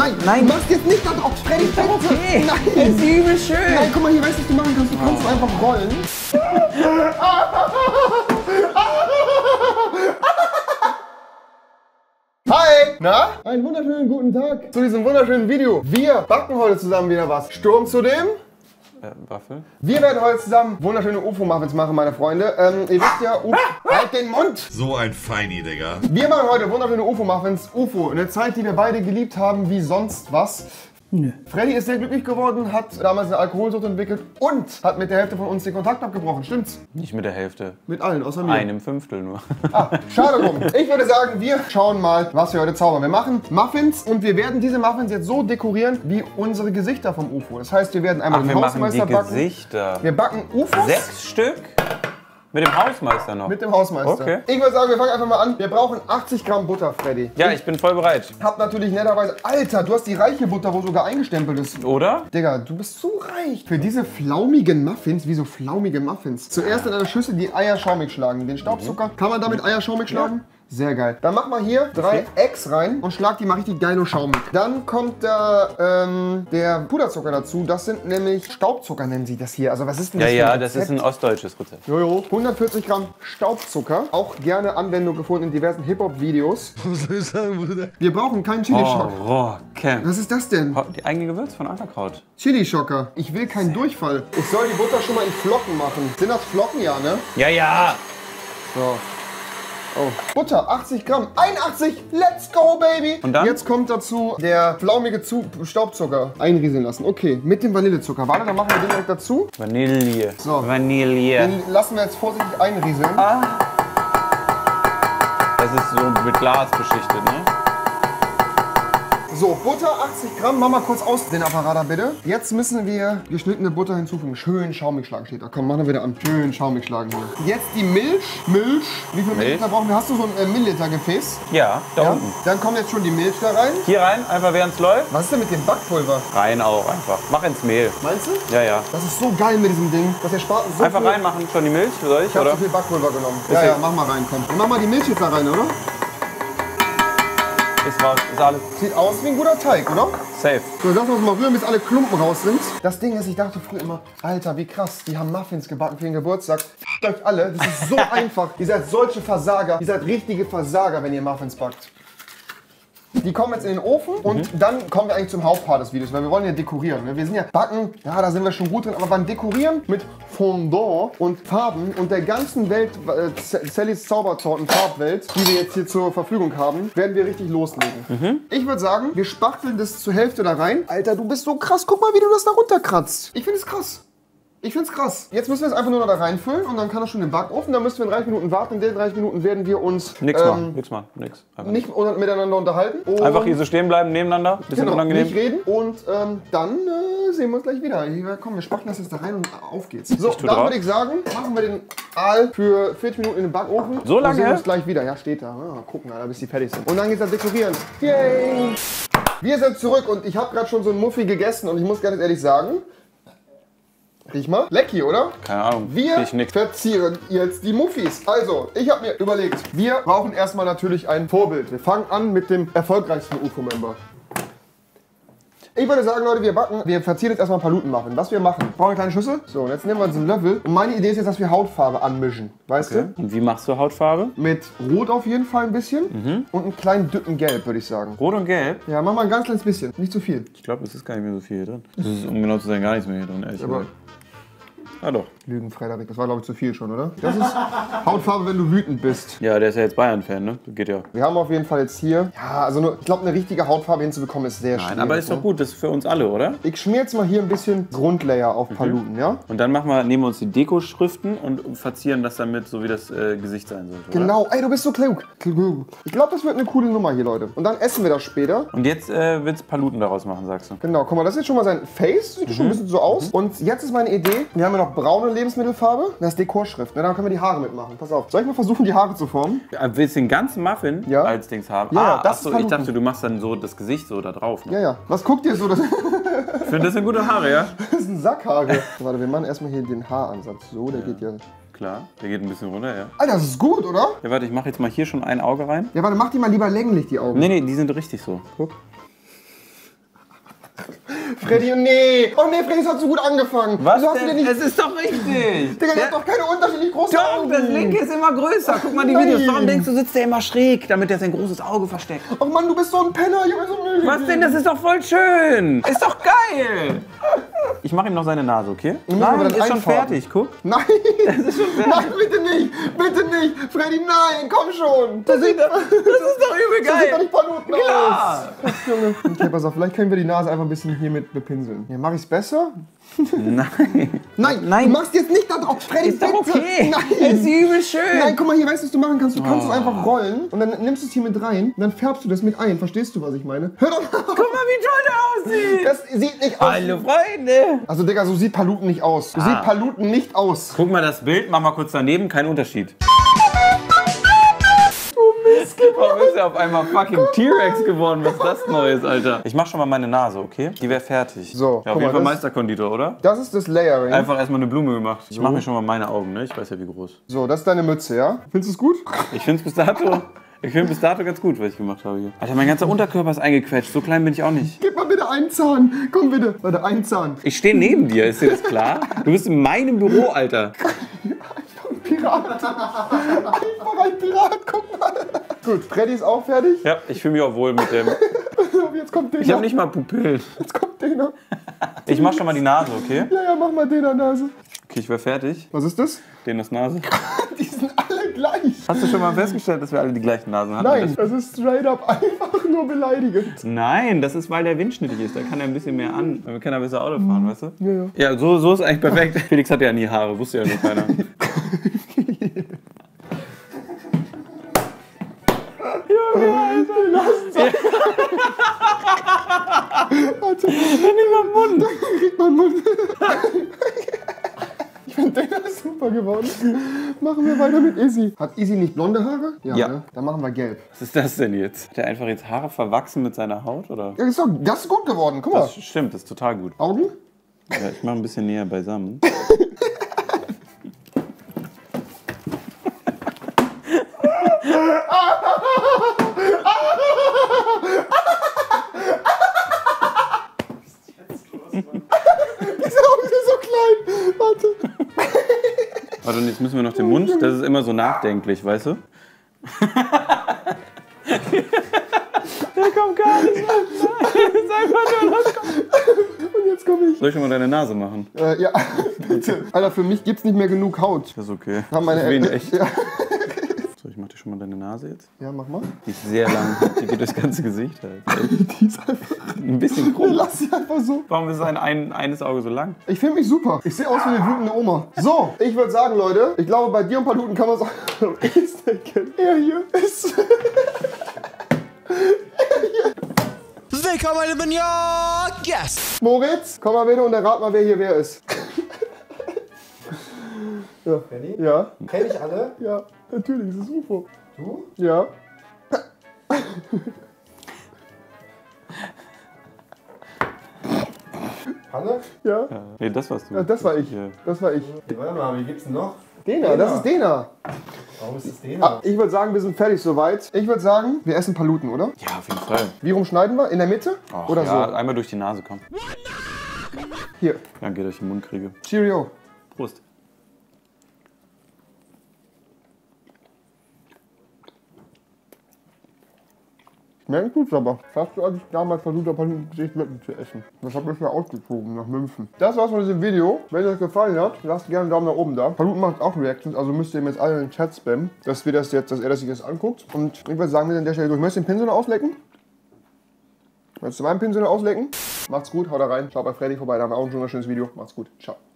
Nein, Nein. Du machst jetzt nicht da drauf. Freddy, bitte. Okay. Nein. Es ist übel schön. Nein, guck mal, hier weißt du, was du machen kannst. Du kannst es einfach rollen. Hi! Na? Einen wunderschönen guten Tag zu diesem wunderschönen Video. Wir backen heute zusammen wieder was. Sturm zu dem. Waffel? Wir werden heute zusammen wunderschöne UFO-Muffins machen, meine Freunde. Ihr wisst ja, halt den Mund! So ein Feini, Digga. Wir machen heute wunderschöne UFO-Muffins. UFO, eine Zeit, die wir beide geliebt haben, wie sonst was. Nö. Freddy ist sehr glücklich geworden, hat damals eine Alkoholsucht entwickelt und hat mit der Hälfte von uns den Kontakt abgebrochen. Stimmt's? Nicht mit der Hälfte. Mit allen, außer mir. Einem Fünftel nur. Ah, schade drum. Ich würde sagen, wir schauen mal, was wir heute zaubern. Wir machen Muffins und wir werden diese Muffins jetzt so dekorieren wie unsere Gesichter vom UFO. Das heißt, wir werden einmal Wir den machen die Hausmeister backen. Gesichter. Wir backen UFOs 6 Stück? Mit dem Hausmeister noch? mit dem Hausmeister. Okay. Ich würde sagen, wir fangen einfach mal an. Wir brauchen 80 Gramm Butter, Freddy. Ja, ich bin voll bereit. Hab natürlich netterweise... Alter, du hast die reiche Butter, wo sogar eingestempelt ist. Oder? Digga, du bist so reich. Für diese flaumigen Muffins, wie so flaumige Muffins. Zuerst in einer Schüssel die Eier schaumig schlagen. Den Staubzucker. Kann man damit Eier schaumig schlagen? Sehr geil. Dann mach mal hier 3 Eggs rein und schlag die mal richtig geil und schaumig. Dann kommt da der Puderzucker dazu. Das sind nämlich Staubzucker, nennen sie das hier. Also was ist denn das für ein Das Rezept? ist ein ostdeutsches Rezept. Jojo. 140 Gramm Staubzucker. Auch gerne Anwendung gefunden in diversen Hip-Hop-Videos. Was soll ich sagen, Bruder? Wir brauchen keinen Chili-Schock. Camp. Was ist das denn? Die eigene Gewürz von Ankerkraut. Chili-Schocker. Ich will keinen Durchfall. Ich soll die Butter schon mal in Flocken machen. Sind das Flocken? Ja, ne? Ja, ja. So. Oh. Butter, 80 Gramm. 81! Let's go, Baby! Und dann? Jetzt kommt dazu der flaumige Staubzucker. Einrieseln lassen. Okay, mit dem Vanillezucker. Warte, dann machen wir den direkt dazu. Vanille. So. Vanille. Den lassen wir jetzt vorsichtig einrieseln. Das ist so mit Glas beschichtet, ne? So, Butter 80 Gramm. Mach mal kurz aus den Apparat da, bitte. Jetzt müssen wir geschnittene Butter hinzufügen. Schön schaumig schlagen steht da. Komm, machen wir wieder an. Schön schaumig schlagen hier. Jetzt die Milch. Wie viel Milliliter brauchen wir? Hast du so ein Milliliter-Gefäß? Ja, da unten. Dann kommt jetzt schon die Milch da rein. Hier rein, einfach während es läuft. Was ist denn mit dem Backpulver? Rein auch einfach. Mach ins Mehl. Meinst du? Ja, ja. Das ist so geil mit diesem Ding. Das erspart uns so Einfach viel. reinmachen, schon die Milch, soll ich, Ich hab oder? so viel Backpulver genommen. Ja, ja, mach mal rein, komm. Dann mach mal die Milch jetzt da rein, oder? Ist raus, ist alles Sieht aus wie ein guter Teig, oder? safe. So, lass uns mal rühren, bis alle Klumpen raus sind. Das Ding ist, ich dachte früher immer, Alter, wie krass, die haben Muffins gebacken für den Geburtstag. Fickt euch alle, das ist so einfach. Ihr seid solche Versager, ihr seid richtige Versager, wenn ihr Muffins backt. Die kommen jetzt in den Ofen und dann kommen wir eigentlich zum Hauptpart des Videos, weil wir wollen ja dekorieren. Ne? Wir sind ja backen, ja, da sind wir schon gut drin, aber beim Dekorieren mit Fondant und Farben und der ganzen Welt, Sallys Zaubertorten-Farbwelt, die wir jetzt hier zur Verfügung haben, werden wir richtig loslegen. Ich würde sagen, wir spachteln das zur Hälfte da rein. Alter, du bist so krass, guck mal, wie du das da runterkratzt. Ich finde es krass. Ich find's krass. Jetzt müssen wir es einfach nur noch da reinfüllen und dann kann das schon in den Backofen. Dann müssen wir in 30 Minuten warten. In den 30 Minuten werden wir uns Nix machen. Einfach nicht miteinander unterhalten. Und einfach hier so stehen bleiben, nebeneinander. Bisschen genau, unangenehm. nicht reden. Und dann sehen wir uns gleich wieder. Hier, komm, wir spachteln das jetzt da rein und auf geht's. So, dann würde ich sagen, machen wir den Aal für 40 Minuten in den Backofen. So lange? Und sehen wir uns gleich wieder. Ja, steht da. Ja, gucken, Alter, bis die fertig sind. Und dann geht's das Dekorieren. Yay! Wir sind zurück und ich habe gerade schon so einen Muffi gegessen und ich muss ganz ehrlich sagen, riech mal. Lecky, oder? Keine Ahnung. Wir Riech nix. verzieren jetzt die Muffis. Also, ich habe mir überlegt, wir brauchen erstmal natürlich ein Vorbild. Wir fangen an mit dem erfolgreichsten UFO-Member. Ich würde sagen, Leute, wir verzieren jetzt erstmal ein paar Luten-Muffins. Was wir machen, wir brauchen eine kleine Schüssel. So, und jetzt nehmen wir uns einen Löffel. Und meine Idee ist jetzt, dass wir Hautfarbe anmischen. Weißt du? Und wie machst du Hautfarbe? Mit Rot auf jeden Fall ein bisschen. Und einen kleinen Dücken Gelb, würde ich sagen. Rot und Gelb? Ja, mach mal ein ganz kleines bisschen. Nicht zu viel. Ich glaube, es ist gar nicht mehr so viel hier drin. Es ist, um genau zu sein, gar nichts mehr hier drin, ehrlich Aber gesagt. Ah doch. Lügen, Frederik. Das war, glaube ich, zu viel schon, oder? Das ist Hautfarbe, wenn du wütend bist. Ja, der ist ja jetzt Bayern-Fan, ne? Geht ja. Wir haben auf jeden Fall jetzt hier, ja, also ich glaube, eine richtige Hautfarbe hinzubekommen ist sehr schwierig. Nein, aber ist doch gut, das ist für uns alle, oder? Ich schmier jetzt mal hier ein bisschen Grundlayer auf Paluten, ja? Und dann nehmen wir uns die Dekoschriften und verzieren das damit, so wie das Gesicht sein sollte, oder? Genau, ey, du bist so klug. Ich glaube, das wird eine coole Nummer hier, Leute. Und dann essen wir das später. Und jetzt willst du Paluten daraus machen, sagst du? Genau, guck mal, das ist jetzt schon mal sein Face, sieht schon ein bisschen so aus. Und jetzt ist meine Idee, wir haben ja noch braune Lebensmittelfarbe, das ist Dekorschrift. Na, dann können wir die Haare mitmachen. Pass auf. Soll ich mal versuchen, die Haare zu formen? Willst du den ganzen Muffin Ja. als Dings haben? Ja, das achso, ist ich Paluten. dachte, du machst dann so das Gesicht so da drauf. Ne? Ja, ja. Was guckt ihr so? Das Ich finde, das sind gute Haare, ja? ist ein Sackhaare. Warte, wir machen erstmal hier den Haaransatz. So, der geht ja... Klar, der geht ein bisschen runter, ja. Alter, das ist gut, oder? Ja, warte, ich mache jetzt mal hier schon ein Auge rein. Ja, warte, mach die mal lieber länglich, die Augen. Nee, die sind richtig so. Guck. Freddy, nee. Oh nee, Freddy, es hat so gut angefangen. Was Wieso hast du denn? denn nicht... Es ist doch richtig. Digga, der hat doch keine unterschiedlich großen Doch, Augen. das linke ist immer größer. Guck mal die Nein. Videos. Warum denkst du, sitzt der immer schräg, damit er sein großes Auge versteckt? Oh Mann, du bist so ein Penner. Ich hab mir so Mühe Was denn? Das ist doch voll schön. Ist doch geil. Ich mache ihm noch seine Nase, okay? müssen aber Nein, das ist schon einfärben. fertig. Guck. Nein. Das ist schon fertig. Nein, bitte nicht. Bitte nicht. Freddy, nein, komm schon. Das sieht Das ist doch übel doch geil. nicht Paluten Klar. aus. Junge. Okay, pass auf, vielleicht können wir die Nase einfach ein bisschen hiermit bepinseln. Ja, mach ich's besser? Nein. Nein, du machst jetzt nicht da drauf, Freddy, Ist doch bitte. okay. Nein. Ist übel schön. Nein, guck mal, hier, weißt du, was du machen kannst? Du kannst es einfach rollen und dann nimmst du es hier mit rein und dann färbst du das mit ein. Verstehst du, was ich meine? Hör doch mal. Guck mal, wie toll der aussieht. Das sieht nicht aus. Hallo Freunde. Also, Digga, so sieht Paluten nicht aus. So sieht Paluten nicht aus. Guck mal das Bild, mach mal kurz daneben, kein Unterschied. Warum ist er auf einmal fucking T-Rex geworden? Was ist das Neues, Alter? Ich mach schon mal meine Nase, okay? Die wäre fertig. So, ja, auf guck jeden mal, Fall das- Meisterkonditor, oder? Das ist das Layering. Einfach erstmal eine Blume gemacht. Ich mache mir schon mal meine Augen, ne? Ich weiß ja, wie groß. So, das ist deine Mütze, ja? Findest du es gut? Ich finde bis dato ganz gut, was ich gemacht habe hier. Alter, mein ganzer Unterkörper ist eingequetscht. So klein bin ich auch nicht. Gib mal bitte einen Zahn. Komm bitte. Warte, einen Zahn. Ich stehe neben dir, ist dir das klar? Du bist in meinem Büro, Alter. Pirat. Einfach ein Pirat, guck mal. Gut, Freddy ist auch fertig. Ja, ich fühle mich auch wohl mit dem. Jetzt kommt den. Ich habe nicht mal Pupillen. Jetzt kommt den. Ja, Ich mach schon mal die Nase, okay? ja, mach mal den an Nase. Okay, ich wäre fertig. Was ist das? Den das Nase. Die sind alle gleich. Hast du schon mal festgestellt, dass wir alle die gleichen Nasen haben? Nein, das ist straight up einfach nur beleidigend. Nein, das ist, weil der windschnittig ist. Da kann er ein bisschen mehr an. Dann kann er besser Auto fahren, weißt du? Ja, ja. Ja, so ist eigentlich perfekt. Felix hatte ja nie Haare, wusste ja nur keiner. Warte, nimm mal den Mund. Krieg mal den Mund. Ich finde, der ist super geworden. Machen wir weiter mit Izzy. Hat Izzy nicht blonde Haare? Ja. Ne? Dann machen wir gelb. Was ist das denn jetzt? Hat er einfach jetzt Haare verwachsen mit seiner Haut, oder? Ja, das ist gut geworden. Guck mal. Das stimmt, das ist total gut. Augen? Ja, ich mache ein bisschen näher beisammen. Diese Augen sind so klein. Warte. Warte, und jetzt müssen wir noch den Mund. Das ist immer so nachdenklich, weißt du? Der kommt gar nicht mehr. Das ist einfach nur das. Und jetzt komme ich. Soll ich schon mal deine Nase machen? Ja, bitte. Alter, für mich gibt's nicht mehr genug Haut. Das ist okay. Haben meine Das ist wenig echt. Ja. So, ich mach dir schon mal deine Nase jetzt. Ja, mach mal. Die ist sehr lang. Die geht durchs ganze Gesicht halt. Die ist einfach. Ein bisschen krumm. Lass sie einfach so. Warum ist eines Auge so lang? Ich finde mich super. Ich sehe aus wie eine wütende Oma. So, ich würde sagen, Leute, ich glaube, bei dir und Paluten kann man es auch erkennen. Er hier ist. Willkommen in your guest. Moritz, komm mal bitte und errat mal, wer hier wer ist. Ja. Benni? Ja. Kenn ich alle? Ja, natürlich, das ist UFO. Du? Ja. Hanne? Ja. Nee, das warst du. Ja, das war ich. Ja. Das war ich. Warte mal, wie gibt's denn noch? Dena, das ist Dena. Warum ist das Dena? Ich würde sagen, wir sind fertig soweit. Ich würde sagen, wir essen Paluten, oder? Ja, auf jeden Fall. Wie rum schneiden wir? In der Mitte? Ach, Oder ja, so? einmal durch die Nase, komm. Hier. Danke, dass ich den Mund kriege. Cheerio. Prost. Schmeckt gut, aber fast so, als ich damals versucht habe, Paluten zu essen. Das hat mich ja ausgezogen nach München. Das war's von diesem Video. Wenn euch das gefallen hat, lasst gerne einen Daumen nach oben da. Paluten macht auch Reactions, also müsst ihr ihm jetzt alle in den Chat spammen, dass er sich das anguckt. Und ich würde sagen, wir sind an der Stelle durch. Möchtest du den Pinsel noch auslecken? Möchtest du meinen Pinsel noch auslecken? Macht's gut, haut da rein. Schaut bei Freddy vorbei, da haben wir auch ein wunderschönes Video. Macht's gut. Ciao.